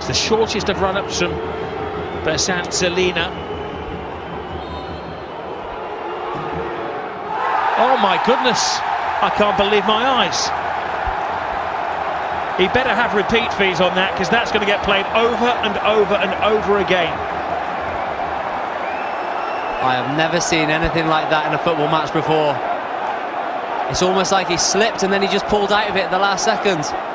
It's the shortest of run-ups from Bersant Celina. Oh my goodness, I can't believe my eyes. He better have repeat fees on that, because that's going to get played over and over and over again. I have never seen anything like that in a football match before. It's almost like he slipped and then he just pulled out of it at the last second.